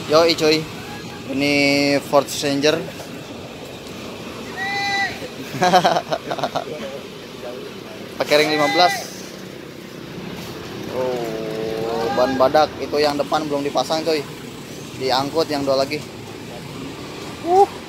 Yoi cuy, ini Ford Ranger. Pakai ring 15. Oh, ban badak itu yang depan belum dipasang cuy. Diangkut yang dua lagi.